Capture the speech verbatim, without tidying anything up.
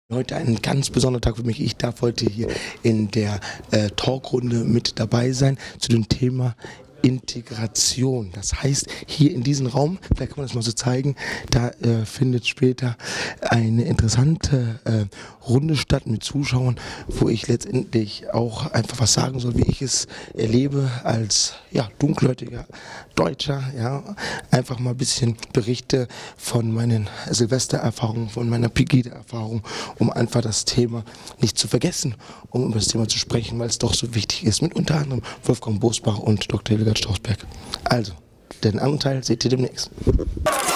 Heute ein ganz besonderer Tag für mich. Ich darf heute hier in der äh, Talkrunde mit dabei sein zu dem Thema Integration. Das heißt, hier in diesem Raum, vielleicht kann man das mal so zeigen, da äh, findet später eine interessante äh, Runde statt mit Zuschauern, wo ich letztendlich auch einfach was sagen soll, wie ich es erlebe als ja, dunkelhäutiger Deutscher. Ja, einfach mal ein bisschen Berichte von meinen Silvestererfahrungen, von meiner Pegida-Erfahrung, um einfach das Thema nicht zu vergessen, um über das Thema zu sprechen, weil es doch so wichtig ist, mit unter anderem Wolfgang Bosbach und Doktor Hildegard Strausberg. Also, den anderen Teil seht ihr demnächst.